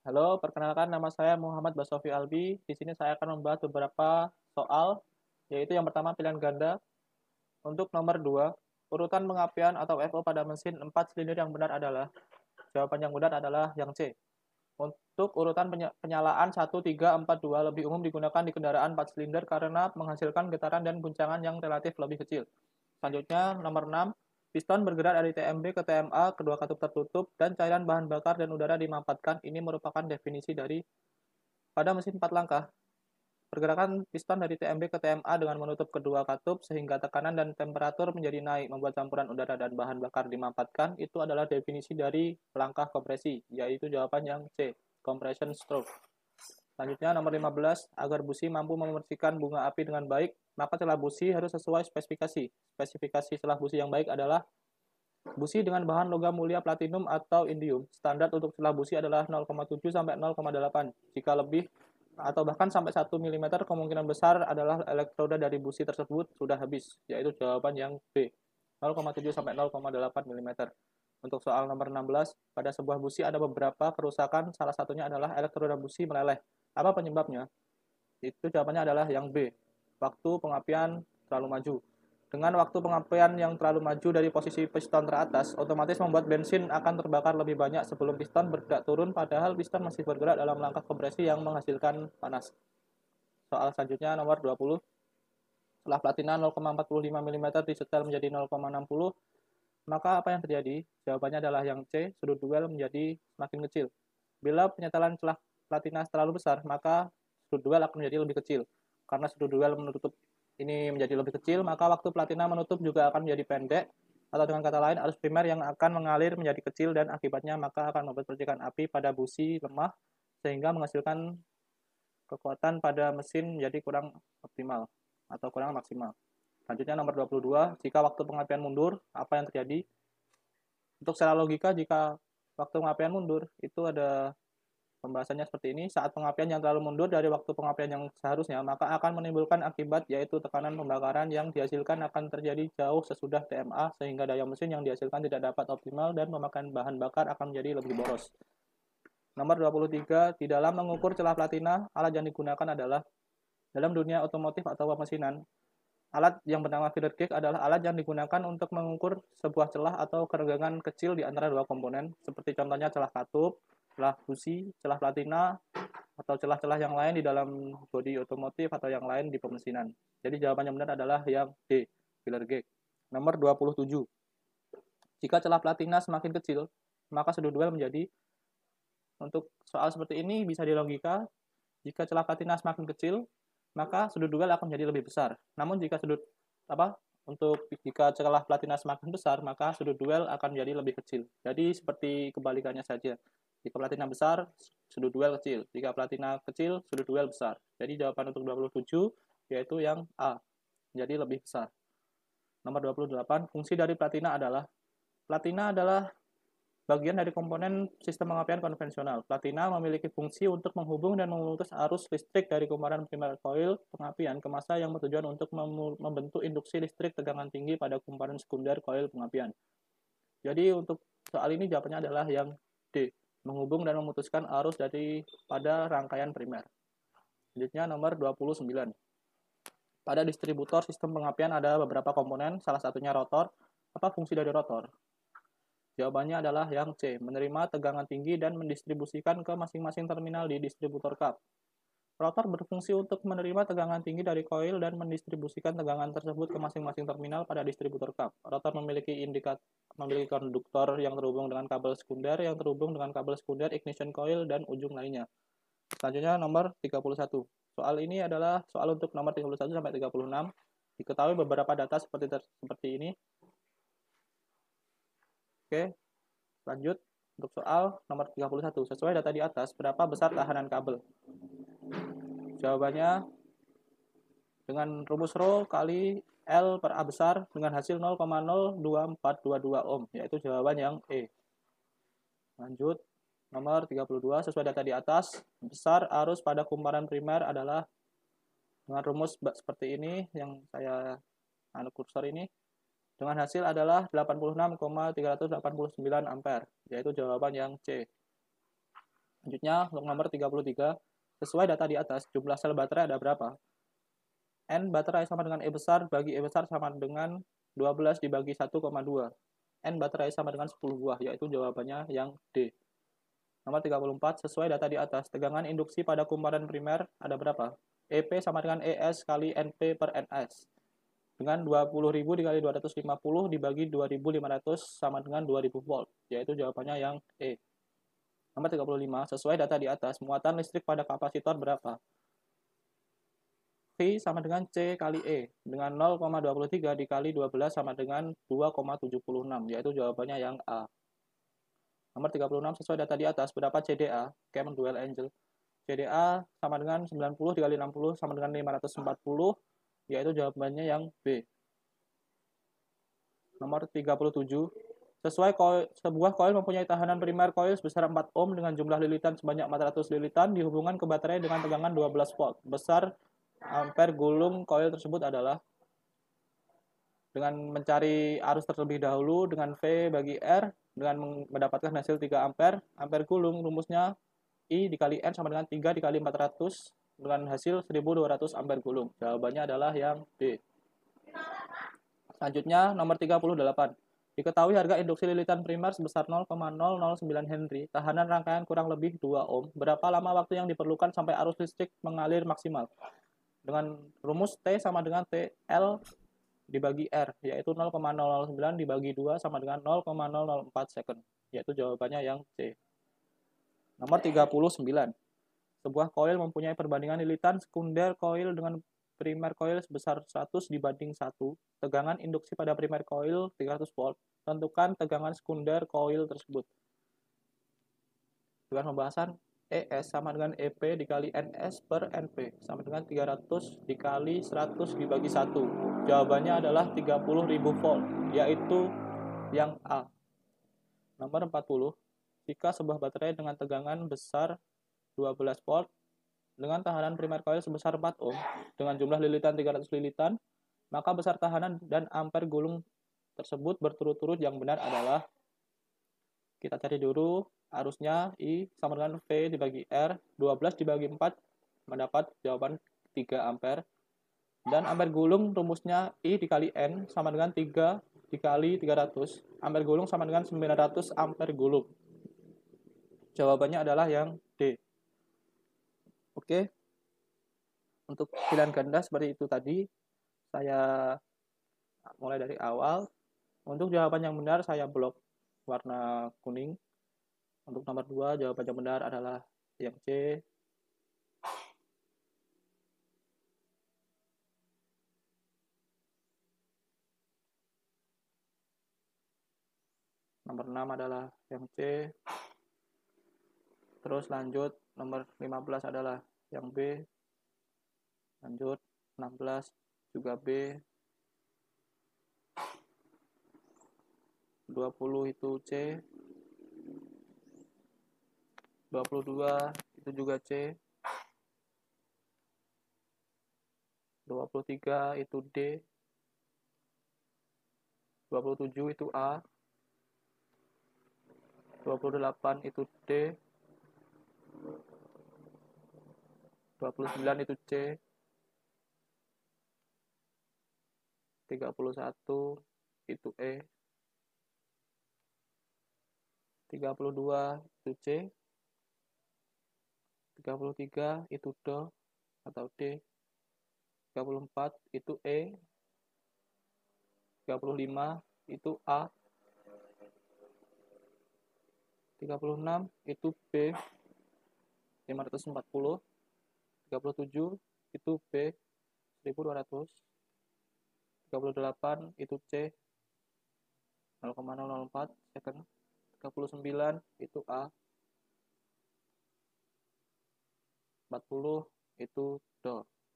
Halo, perkenalkan nama saya Muhammad Basofi Albi. Di sini saya akan membahas beberapa soal, yaitu yang pertama pilihan ganda. Untuk nomor 2, urutan pengapian atau FO pada mesin 4 silinder yang benar adalah, jawaban yang benar adalah yang C. Untuk urutan penyalaan 1, 3, 4, 2 lebih umum digunakan di kendaraan 4 silinder karena menghasilkan getaran dan guncangan yang relatif lebih kecil. Selanjutnya, nomor 6, piston bergerak dari TMB ke TMA, kedua katup tertutup, dan cairan bahan bakar dan udara dimampatkan. Ini merupakan definisi dari pada mesin 4 langkah. Pergerakan piston dari TMB ke TMA dengan menutup kedua katup sehingga tekanan dan temperatur menjadi naik membuat campuran udara dan bahan bakar dimampatkan. Itu adalah definisi dari langkah kompresi, yaitu jawaban yang C, compression stroke. Selanjutnya nomor 15, agar busi mampu membersihkan bunga api dengan baik, maka celah busi harus sesuai spesifikasi. Spesifikasi celah busi yang baik adalah busi dengan bahan logam mulia platinum atau indium. Standar untuk celah busi adalah 0,7 sampai 0,8. Jika lebih atau bahkan sampai 1 mm, kemungkinan besar adalah elektroda dari busi tersebut sudah habis, yaitu jawaban yang B, 0,7 sampai 0,8 mm. Untuk soal nomor 16, pada sebuah busi ada beberapa kerusakan, salah satunya adalah elektroda busi meleleh. Apa penyebabnya? Itu jawabannya adalah yang B, waktu pengapian terlalu maju. Dengan waktu pengapian yang terlalu maju dari posisi piston teratas, otomatis membuat bensin akan terbakar lebih banyak sebelum piston bergerak turun, padahal piston masih bergerak dalam langkah kompresi yang menghasilkan panas. Soal selanjutnya nomor 20. Setelah platina 0,45 mm disetel menjadi 0,60, maka apa yang terjadi? Jawabannya adalah yang C, sudut duel menjadi semakin kecil. Bila penyetelan celah platina terlalu besar, maka sudut duel akan menjadi lebih kecil. Karena sudut duel menutup ini menjadi lebih kecil, maka waktu platina menutup juga akan menjadi pendek, atau dengan kata lain, arus primer yang akan mengalir menjadi kecil dan akibatnya maka akan membuat percikan api pada busi lemah, sehingga menghasilkan kekuatan pada mesin menjadi kurang optimal atau kurang maksimal. Selanjutnya nomor 22, jika waktu pengapian mundur, apa yang terjadi? Untuk secara logika, jika waktu pengapian mundur, itu ada pembahasannya seperti ini. Saat pengapian yang terlalu mundur dari waktu pengapian yang seharusnya, maka akan menimbulkan akibat, yaitu tekanan pembakaran yang dihasilkan akan terjadi jauh sesudah TMA, sehingga daya mesin yang dihasilkan tidak dapat optimal dan memakan bahan bakar akan menjadi lebih boros. Nomor 23, di dalam mengukur celah platina, alat yang digunakan adalah, dalam dunia otomotif atau pemesinan, alat yang bernama filler gauge adalah alat yang digunakan untuk mengukur sebuah celah atau kerenggangan kecil di antara dua komponen, seperti contohnya celah katup, celah busi, celah platina, atau celah-celah yang lain di dalam bodi otomotif atau yang lain di pemesinan. Jadi jawaban yang benar adalah yang D, filler gauge. Nomor 27. Jika celah platina semakin kecil, maka sudut duel menjadi, untuk soal seperti ini bisa dilogika, jika celah platina semakin kecil, maka sudut duel akan menjadi lebih besar. Namun jika jika celah platina semakin besar, maka sudut duel akan menjadi lebih kecil. Jadi seperti kebalikannya saja. Jika platina besar, sudut duel kecil. Jika platina kecil, sudut duel besar. Jadi jawaban untuk 27 yaitu yang A, menjadi lebih besar. Nomor 28, fungsi dari platina adalah bagian dari komponen sistem pengapian konvensional. Platina memiliki fungsi untuk menghubung dan memutus arus listrik dari kumparan primer koil pengapian ke massa yang bertujuan untuk membentuk induksi listrik tegangan tinggi pada kumparan sekunder koil pengapian. Jadi untuk soal ini jawabannya adalah yang D, menghubung dan memutuskan arus pada rangkaian primer. Selanjutnya nomor 29. Pada distributor sistem pengapian ada beberapa komponen, salah satunya rotor. Apa fungsi dari rotor? Jawabannya adalah yang C, menerima tegangan tinggi dan mendistribusikan ke masing-masing terminal di distributor kap. Rotor berfungsi untuk menerima tegangan tinggi dari koil dan mendistribusikan tegangan tersebut ke masing-masing terminal pada distributor kap. Rotor memiliki konduktor yang terhubung dengan kabel sekunder, yang terhubung dengan kabel sekunder, ignition coil, dan ujung lainnya. Selanjutnya nomor 31. Soal ini adalah soal untuk nomor 31 sampai 36. Diketahui beberapa data seperti ini. Oke, lanjut untuk soal nomor 31. Sesuai data di atas, berapa besar tahanan kabel? Jawabannya dengan rumus Rho kali L per A besar dengan hasil 0,02422 ohm, yaitu jawaban yang E. Lanjut, nomor 32. Sesuai data di atas, besar arus pada kumparan primer adalah dengan rumus seperti ini yang saya kursor ini. Dengan hasil adalah 86,389 ampere, yaitu jawaban yang C. Selanjutnya, untuk nomor 33, sesuai data di atas, jumlah sel baterai ada berapa? N baterai sama dengan E besar bagi E besar sama dengan 12 dibagi 1,2. N baterai sama dengan 10 buah, yaitu jawabannya yang D. Nomor 34, sesuai data di atas, tegangan induksi pada kumparan primer ada berapa? EP sama dengan ES kali NP per NS. Dengan 20.000 dikali 250 dibagi 2.500 sama dengan 2.000 volt, yaitu jawabannya yang E. Nomor 35, sesuai data di atas, muatan listrik pada kapasitor berapa? V sama dengan C kali E, dengan 0,23 dikali 12 sama dengan 2,76, yaitu jawabannya yang A. Nomor 36, sesuai data di atas, berapa CDA? Chem Dual Angel. CDA sama dengan 90 dikali 60 sama dengan 540, yaitu jawabannya yang B. Nomor 37, sebuah koil mempunyai tahanan primer koil sebesar 4 ohm dengan jumlah lilitan sebanyak 400 lilitan dihubungkan ke baterai dengan tegangan 12 volt. Besar ampere gulung koil tersebut adalah, dengan mencari arus terlebih dahulu dengan V bagi R dengan mendapatkan hasil 3 ampere. Ampere gulung rumusnya I dikali N sama dengan 3 dikali 400 dengan hasil 1200 ampere gulung. Jawabannya adalah yang D. Selanjutnya nomor 38. Diketahui harga induksi lilitan primer sebesar 0,009 Henry, tahanan rangkaian kurang lebih 2 ohm. Berapa lama waktu yang diperlukan sampai arus listrik mengalir maksimal? Dengan rumus T sama dengan TL dibagi R, yaitu 0,009 dibagi 2 sama dengan 0,004 second, yaitu jawabannya yang C. Nomor 39. Sebuah koil mempunyai perbandingan lilitan sekunder koil dengan primer koil sebesar 100 dibanding 1. Tegangan induksi pada primer koil 300 volt. Tentukan tegangan sekunder koil tersebut. Dengan pembahasan, ES sama dengan EP dikali NS per NP sama dengan 300 dikali 100 dibagi 1. Jawabannya adalah 30.000 volt, yaitu yang A. Nomor 40. Jika sebuah baterai dengan tegangan besar 12 volt dengan tahanan primer coil sebesar 4 ohm dengan jumlah lilitan 300 lilitan, maka besar tahanan dan ampere gulung tersebut berturut-turut. Yang benar adalah, kita cari dulu arusnya, I sama dengan V dibagi R, 12 dibagi 4 mendapat jawaban 3 ampere. Dan ampere gulung rumusnya I dikali N sama dengan 3 dikali 300. Ampere gulung sama dengan 900 ampere gulung. Jawabannya adalah yang D. Oke, untuk pilihan ganda seperti itu tadi, saya mulai dari awal. Untuk jawaban yang benar, saya blok warna kuning. Untuk nomor 2, jawaban yang benar adalah yang C. Nomor 6 adalah yang C. Terus lanjut, nomor 15 adalah yang B. Lanjut, 16 juga B. 20 itu C. 22 itu juga C. 23 itu D. 27 itu A. 28 itu D. 29 itu C. 31 itu E. 32 itu C. 33 itu D atau D. 34 itu E. 35 itu A. 36 itu B. 540. 37 itu B. 1200. 38 itu C. 0,004 second. 39 itu A. 40 itu D.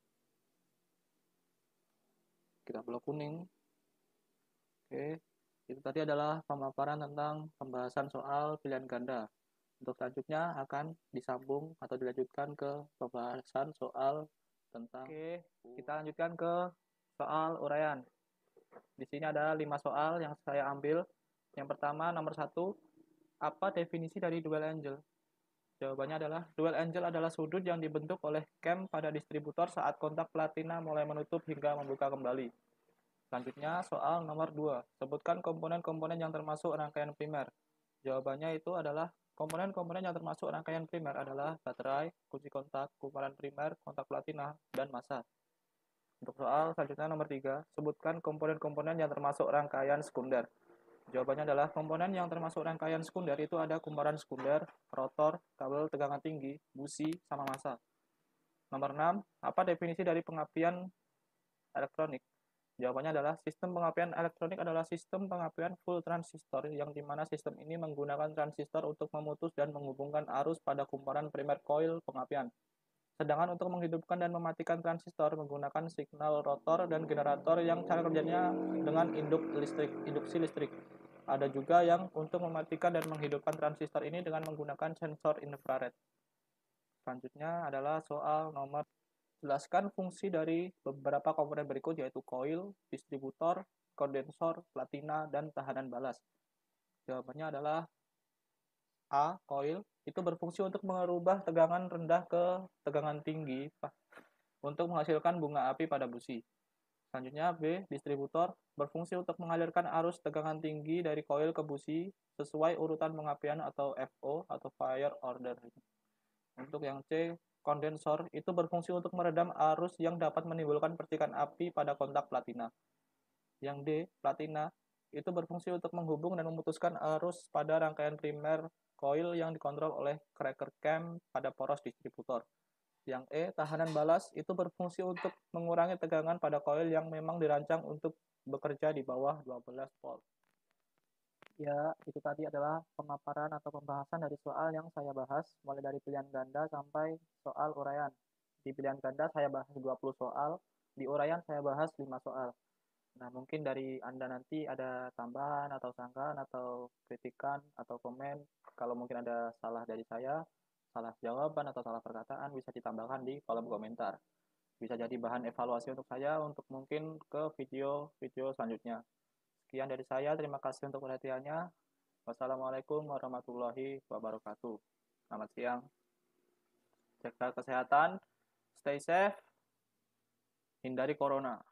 Kita blok kuning. Oke, itu tadi adalah pemaparan tentang pembahasan soal pilihan ganda. Untuk selanjutnya akan disambung atau dilanjutkan ke pembahasan soal tentang. Oke, kita lanjutkan ke soal uraian. Di sini ada 5 soal yang saya ambil. Yang pertama, nomor 1, apa definisi dari dual angel? Jawabannya adalah dual angel adalah sudut yang dibentuk oleh cam pada distributor saat kontak platina mulai menutup hingga membuka kembali. Selanjutnya, soal nomor 2. Sebutkan komponen-komponen yang termasuk rangkaian primer. Jawabannya itu adalah komponen-komponen yang termasuk rangkaian primer adalah baterai, kunci kontak, kumparan primer, kontak platina, dan massa. Untuk soal selanjutnya nomor 3, sebutkan komponen-komponen yang termasuk rangkaian sekunder. Jawabannya adalah komponen yang termasuk rangkaian sekunder itu ada kumparan sekunder, rotor, kabel tegangan tinggi, busi, sama massa. Nomor 6, apa definisi dari pengapian elektronik? Jawabannya adalah sistem pengapian elektronik adalah sistem pengapian full transistor yang dimana sistem ini menggunakan transistor untuk memutus dan menghubungkan arus pada kumparan primer coil pengapian. Sedangkan untuk menghidupkan dan mematikan transistor menggunakan signal rotor dan generator yang cara kerjanya dengan induksi listrik. Ada juga yang untuk mematikan dan menghidupkan transistor ini dengan menggunakan sensor infrared. Selanjutnya adalah soal nomor jelaskan fungsi dari beberapa komponen berikut yaitu coil, distributor, kondensor, platina, dan tahanan balas. Jawabannya adalah A. Coil itu berfungsi untuk mengubah tegangan rendah ke tegangan tinggi untuk menghasilkan bunga api pada busi. Selanjutnya B. Distributor berfungsi untuk mengalirkan arus tegangan tinggi dari coil ke busi sesuai urutan pengapian atau FO atau fire order. Untuk yang C. Kondensor itu berfungsi untuk meredam arus yang dapat menimbulkan percikan api pada kontak platina. Yang D. Platina itu berfungsi untuk menghubung dan memutuskan arus pada rangkaian primer coil yang dikontrol oleh cracker cam pada poros distributor. Yang E. Tahanan balas itu berfungsi untuk mengurangi tegangan pada coil yang memang dirancang untuk bekerja di bawah 12 volt. Ya, itu tadi adalah pemaparan atau pembahasan dari soal yang saya bahas, mulai dari pilihan ganda sampai soal uraian. Di pilihan ganda saya bahas 20 soal, di uraian saya bahas 5 soal. Nah, mungkin dari Anda nanti ada tambahan atau sanggahan atau kritikan atau komen. Kalau mungkin ada salah dari saya, salah jawaban atau salah perkataan, bisa ditambahkan di kolom komentar. Bisa jadi bahan evaluasi untuk saya untuk mungkin ke video-video selanjutnya. Sekian dari saya, terima kasih untuk perhatiannya. Wassalamualaikum warahmatullahi wabarakatuh. Selamat siang. Jaga kesehatan, stay safe, hindari corona.